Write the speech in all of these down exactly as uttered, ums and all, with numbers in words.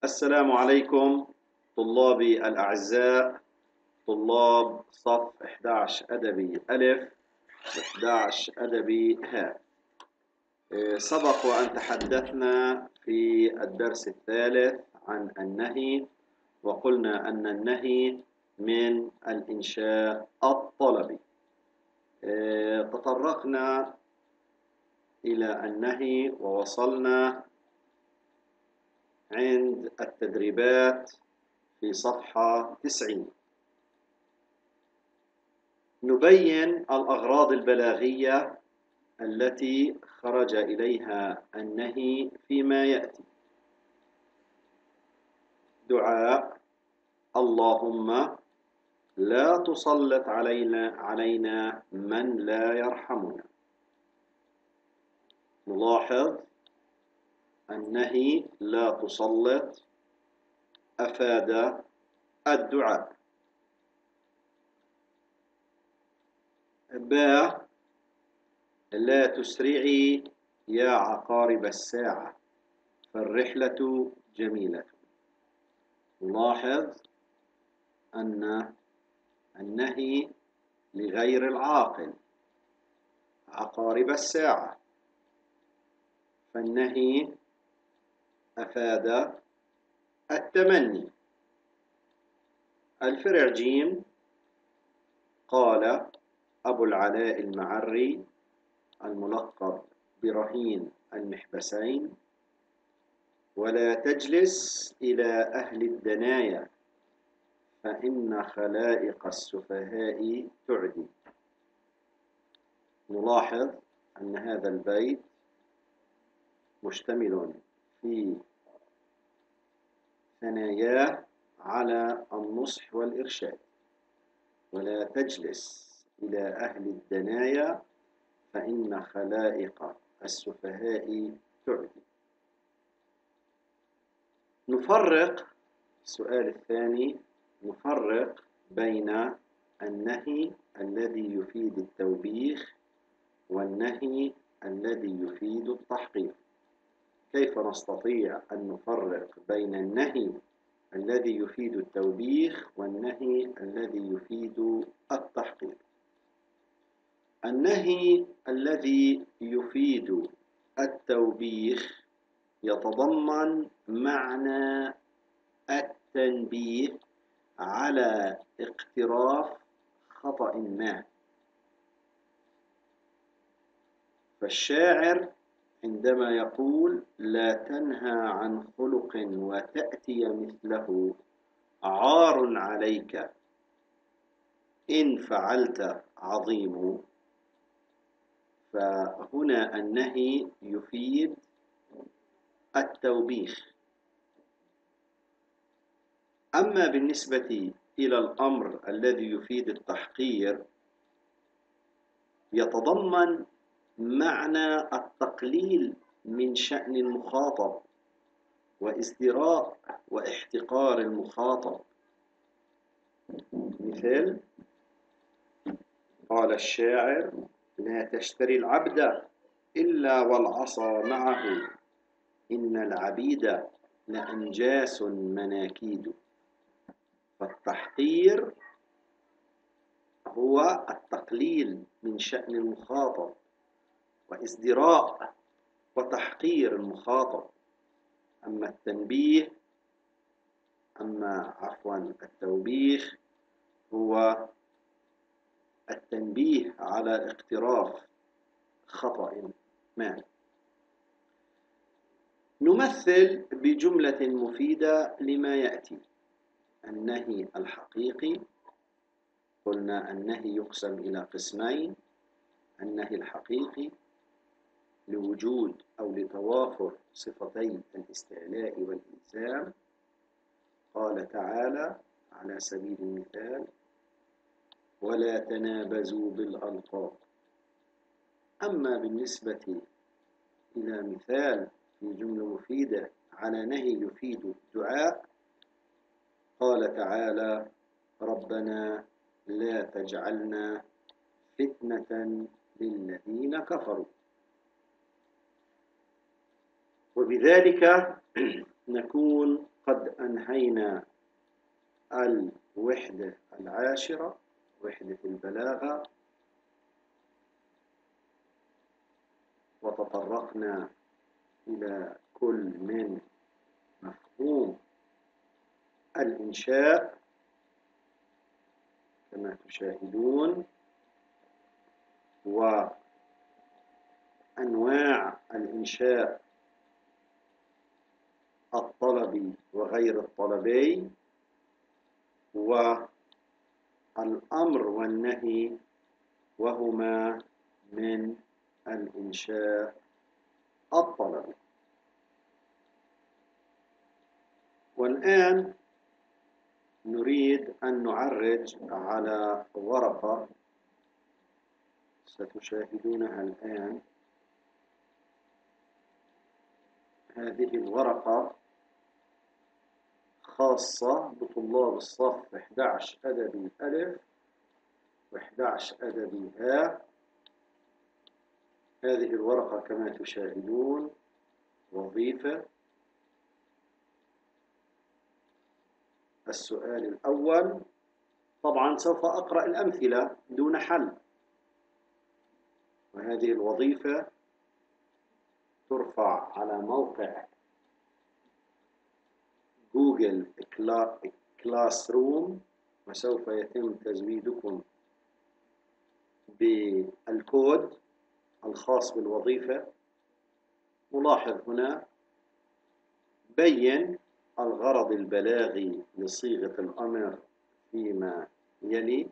السلام عليكم طلابي الأعزاء، طلاب صف إحدى عشر أدبي ألف وإحدى عشر أدبي هاء. إيه، سبق وأن تحدثنا في الدرس الثالث عن النهي، وقلنا أن النهي من الإنشاء الطلبي. إيه، تطرقنا إلى النهي ووصلنا عند التدريبات في صفحة تسعين. نبين الأغراض البلاغية التي خرج إليها النهي فيما يأتي: دعاء اللهم لا تسلط علينا علينا من لا يرحمنا. نلاحظ النهي لا تسلط أفاد الدعاء. باء لا تسرعي يا عقارب الساعة فالرحلة جميلة. نلاحظ أن النهي لغير العاقل، عقارب الساعة، فالنهي أفاد التمني. الفرع جيم قال أبو العلاء المعري الملقب برهين المحبسين: ولا تجلس إلى أهل الدنايا فإن خلائق السفهاء تعدي. نلاحظ أن هذا البيت مشتمل في ثناياه على النصح والإرشاد. ولا تجلس إلى أهل الدنايا فإن خلائق السفهاء تعدي. نفرق السؤال الثاني، نفرق بين النهي الذي يفيد التوبيخ والنهي الذي يفيد التحقير. كيف نستطيع أن نفرق بين النهي الذي يفيد التوبيخ والنهي الذي يفيد التحقير؟ النهي الذي يفيد التوبيخ يتضمن معنى التنبيه على اقتراف خطأ ما. فالشاعر عندما يقول لا تنهى عن خلق وتأتي مثله عار عليك إن فعلت عظيم، فهنا النهي يفيد التوبيخ. أما بالنسبة إلى الأمر الذي يفيد التحقير يتضمن معنى التقليل من شأن المخاطب وازدراء واحتقار المخاطب. مثل قال الشاعر: لا تشتري العبد إلا والعصا معه إن العبيد لأنجاس مناكيد. فالتحقير هو التقليل من شأن المخاطب وازدراء وتحقير المخاطب. أما التنبيه أما عفوا التوبيخ هو التنبيه على اقتراف خطأ ما. نمثل بجملة مفيدة لما يأتي. النهي الحقيقي، قلنا النهي يقسم إلى قسمين: النهي الحقيقي لوجود أو لتوافر صفتي الاستعلاء والإلزام. قال تعالى على سبيل المثال: ولا تنابزوا بالألقاب. أما بالنسبة إلى مثال في جملة مفيدة على نهي يفيد الدعاء، قال تعالى: ربنا لا تجعلنا فتنة للذين كفروا. وبذلك نكون قد أنهينا الوحدة العاشرة، وحدة البلاغة، وتطرقنا إلى كل من مفهوم الإنشاء كما تشاهدون، وأنواع الإنشاء الطلبي وغير الطلبي، والأمر والنهي، وهما من الإنشاء الطلبي. والآن نريد أن نعرج على ورقة ستشاهدونها الآن. هذه الورقة خاصة بطلاب الصف أحد عشر أدبي ألف وأحد عشر أدبي هاء. هذه الورقة كما تشاهدون وظيفة. السؤال الأول، طبعا سوف أقرأ الأمثلة دون حل، وهذه الوظيفة ترفع على موقع جوجل كلاس روم، وسوف يتم تزويدكم بالكود الخاص بالوظيفة. نلاحظ هنا: بين الغرض البلاغي لصيغة الأمر فيما يلي.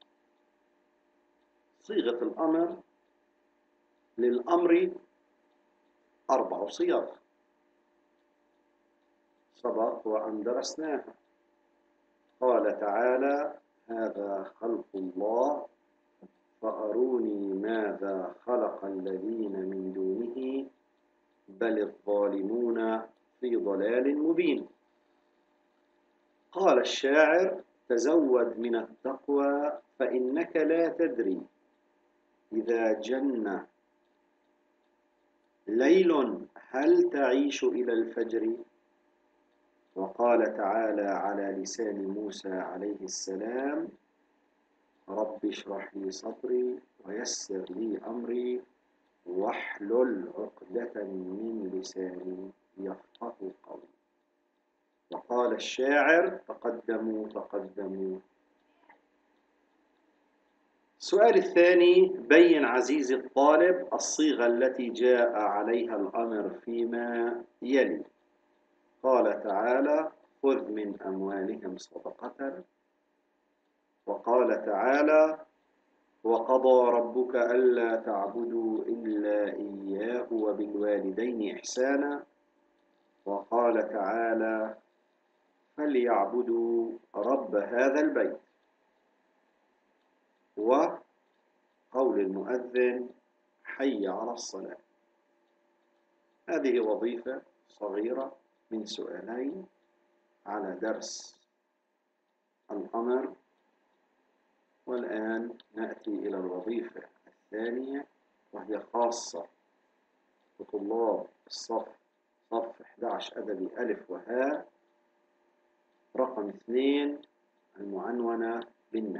صيغة الأمر للأمر أربع صيغ سبق وأن درسناها. قال تعالى: هذا خلق الله فأروني ماذا خلق الذين من دونه بل الظالمون في ضلال مبين. قال الشاعر: تزود من التقوى فإنك لا تدري إذا جن ليل هل تعيش إلى الفجر. وقال تعالى على لسان موسى عليه السلام: رب اشرح لي صدري ويسر لي أمري واحلل عقدة من لساني يفقه قولي. وقال الشاعر: تقدموا تقدموا. السؤال الثاني: بين عزيزي الطالب الصيغة التي جاء عليها الأمر فيما يلي. قال تعالى: خذ من أموالهم صدقة. وقال تعالى: وقضى ربك ألا تعبدوا إلا إياه وبالوالدين إحسانا. وقال تعالى: فليعبدوا رب هذا البيت. وقول المؤذن: حي على الصلاة. هذه وظيفة صغيرة من سؤالين على درس الأمر. والآن نأتي إلى الوظيفة الثانية، وهي خاصة بطلاب الصف صف أحد عشر أدبي ألف وهاء. رقم اثنين، المعنونة بالنهي.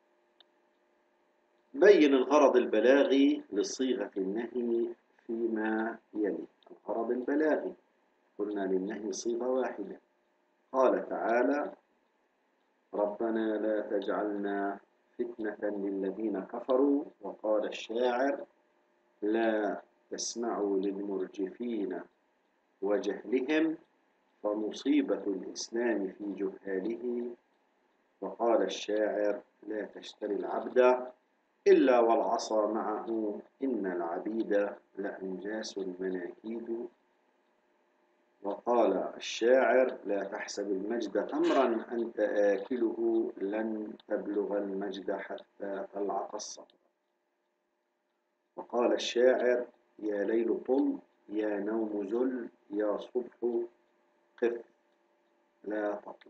بين الغرض البلاغي لصيغة النهي فيما يلي. الغرض البلاغي قلنا للنهي صيغة واحدة. قال تعالى: ربنا لا تجعلنا فتنة للذين كفروا. وقال الشاعر: لا تسمعوا للمرجفين وجهلهم فمصيبة الإسلام في جهاله. وقال الشاعر: لا تشتري العبد إلا والعصا معه إن العبيد لأنجاس المناكيد. وقال الشاعر: لا تحسب المجد تمرا أنت آكله لن تبلغ المجد حتى تلعق الصبر. وقال الشاعر: يا ليل طل يا نوم زل يا صبح قف لا تطل.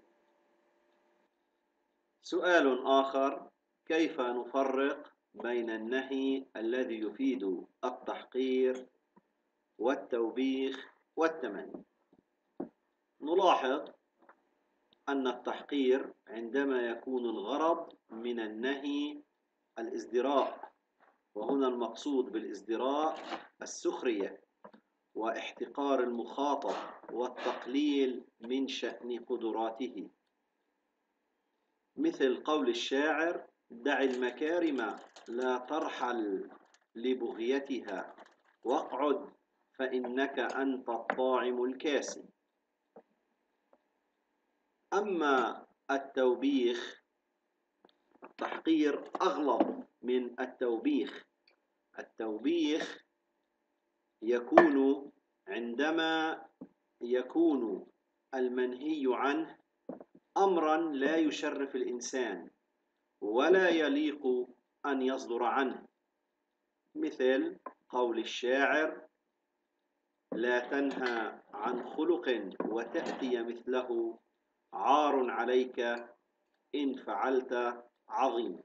سؤال آخر: كيف نفرق بين النهي الذي يفيد التحقير والتوبيخ والتمني؟ نلاحظ أن التحقير عندما يكون الغرض من النهي الازدراء، وهنا المقصود بالازدراء السخرية واحتقار المخاطب والتقليل من شأن قدراته، مثل قول الشاعر: دع المكارم لا ترحل لبغيتها واقعد فإنك أنت الطاعم الكاسي. أما التوبيخ، التحقير أغلظ من التوبيخ. التوبيخ يكون عندما يكون المنهي عنه أمرا لا يشرف الإنسان ولا يليق أن يصدر عنه، مثل قول الشاعر: لا تنهى عن خلق وتأتي مثله عار عليك إن فعلت عظيم.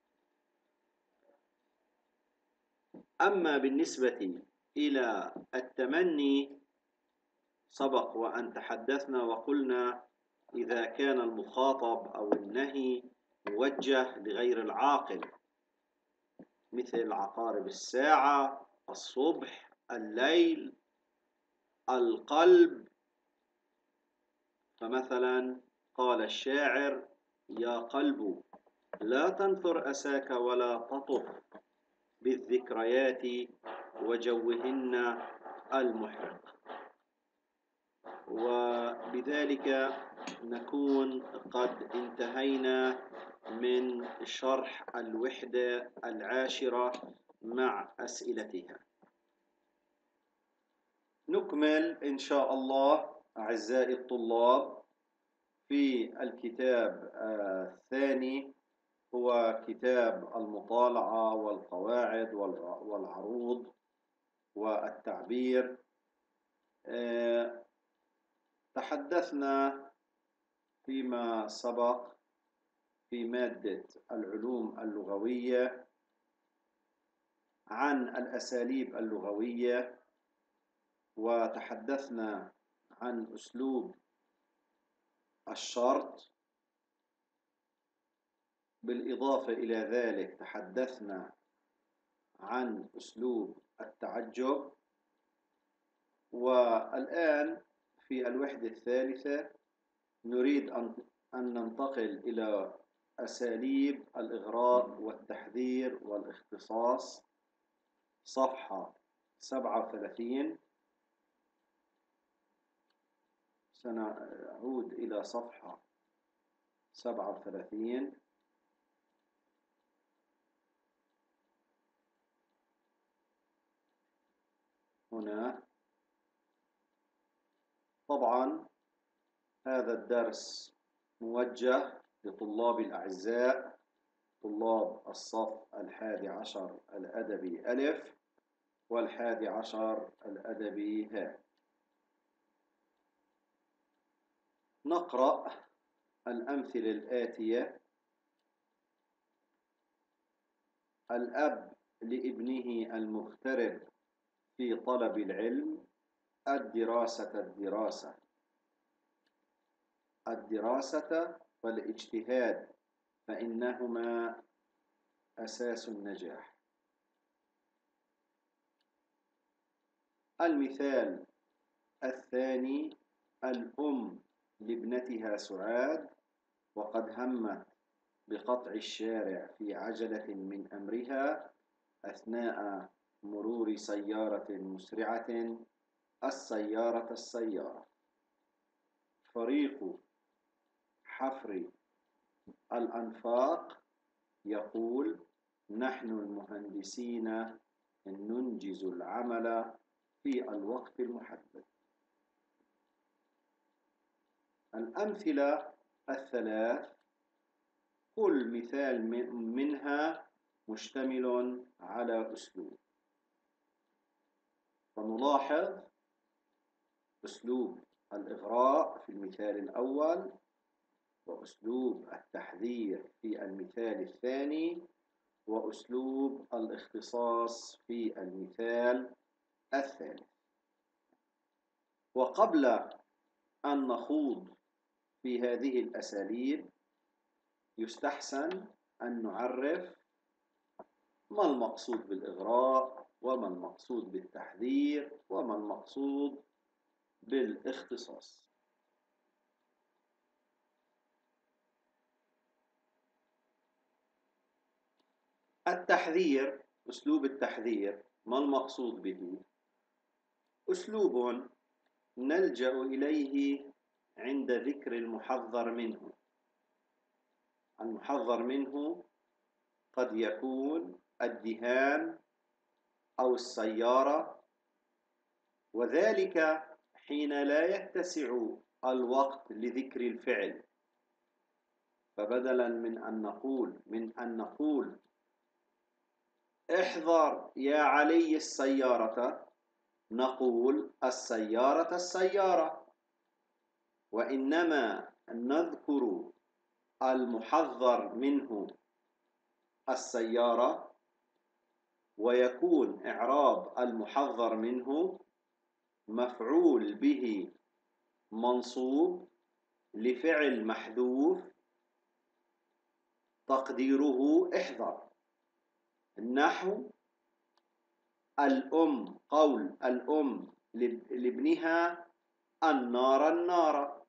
أما بالنسبة إلى التمني، سبق وأن تحدثنا وقلنا إذا كان المخاطب أو النهي موجه لغير العاقل، مثل عقارب الساعة، الصبح، الليل، القلب. فمثلا قال الشاعر: يا قلب لا تنثر أساك ولا تطف بالذكريات وجوهن المحرق. وبذلك نكون قد انتهينا من شرح الوحدة العاشرة مع أسئلتها. نكمل إن شاء الله أعزائي الطلاب في الكتاب الثاني، هو كتاب المطالعة والقواعد والعروض والتعبير. تحدثنا فيما سبق في مادة العلوم اللغوية عن الأساليب اللغوية، وتحدثنا عن أسلوب الشرط. بالإضافة إلى ذلك تحدثنا عن أسلوب التعجب. والآن في الوحدة الثالثة نريد أن ننتقل إلى أساليب الإغراء والتحذير والاختصاص، صفحة سبعة وثلاثين. سنعود إلى صفحة سبعة وثلاثين. هنا طبعا هذا الدرس موجه لطلاب الأعزاء، طلاب الصف الحادي عشر الأدبي ألف والحادي عشر الأدبي هاء. نقرأ الأمثلة الآتية: الأب لابنه المغترب في طلب العلم: الدراسة الدراسة الدراسة والاجتهاد، فإنهما أساس النجاح. المثال الثاني: الأم لابنتها سعاد وقد همت بقطع الشارع في عجلة من أمرها أثناء مرور سيارة مسرعة: السيارة السيارة. فريق حفر الأنفاق يقول: نحن المهندسين ننجز العمل في الوقت المحدد. الأمثلة الثلاث كل مثال منها مشتمل على أسلوب، فنلاحظ أسلوب الإغراء في المثال الأول، وأسلوب التحذير في المثال الثاني، وأسلوب الاختصاص في المثال الثالث. وقبل أن نخوض في هذه الأساليب يستحسن أن نعرف ما المقصود بالإغراء، وما المقصود بالتحذير، وما المقصود بالاختصاص. التحذير، أسلوب التحذير ما المقصود به؟ أسلوب نلجأ إليه عند ذكر المحذر منه. المحذر منه قد يكون الدهان أو السيارة، وذلك حين لا يتسع الوقت لذكر الفعل، فبدلا من أن نقول من أن نقول احذر يا علي السيارة، نقول السيارة السيارة، وإنما نذكر المحذر منه السيارة، ويكون إعراب المحذر منه مفعول به منصوب لفعل محذوف تقديره احذر. النحو الأم، قول الأم لابنها النار النار.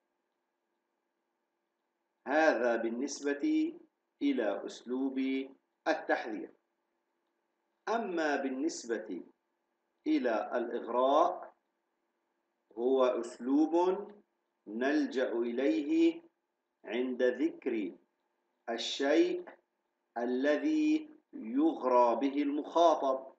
هذا بالنسبة إلى أسلوب التحذير. أما بالنسبة إلى الإغراء هو أسلوب نلجأ إليه عند ذكر الشيء الذي يغرى به المخاطب،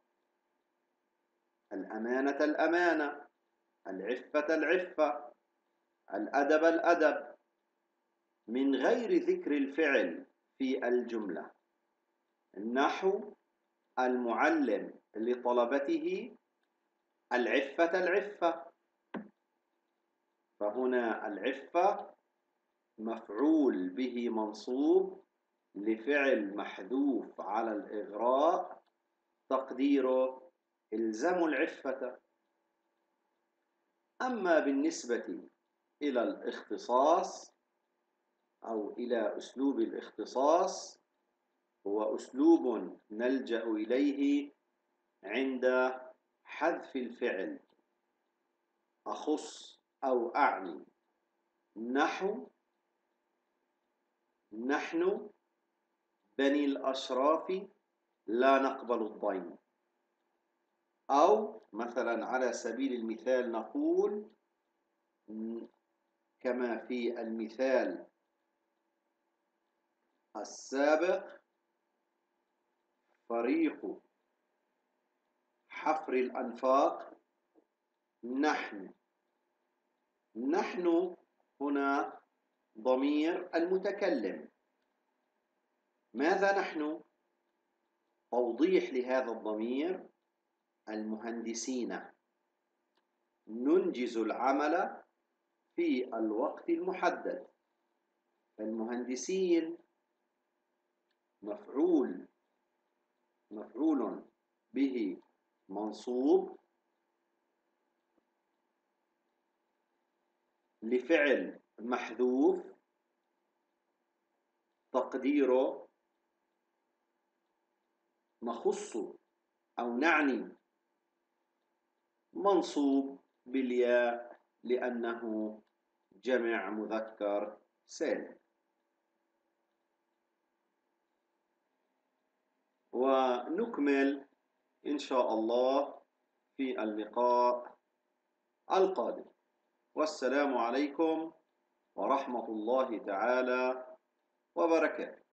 الأمانة الأمانة، العفة العفة، الأدب الأدب، من غير ذكر الفعل في الجملة. النحو المعلم لطلبته العفة العفة، فهنا العفة مفعول به منصوب لفعل محذوف على الإغراء تقديره الزموا العفة. أما بالنسبة إلى الاختصاص أو إلى أسلوب الاختصاص هو أسلوب نلجأ إليه عند حذف الفعل، أخص أو أعني. نحو نحن بني الأشراف لا نقبل الضيم، أو مثلا على سبيل المثال نقول كما في المثال السابق فريق حفر الأنفاق نحن. نحن هنا ضمير المتكلم. ماذا نحن؟ توضيح لهذا الضمير المهندسين، ننجز العمل في الوقت المحدد. المهندسين مفعول مفعول به منصوب لفعل محذوف تقديره نخص أو نعني، منصوب بالياء لأنه جمع مذكر سالم. ونكمل إن شاء الله في اللقاء القادم، والسلام عليكم ورحمة الله تعالى وبركاته.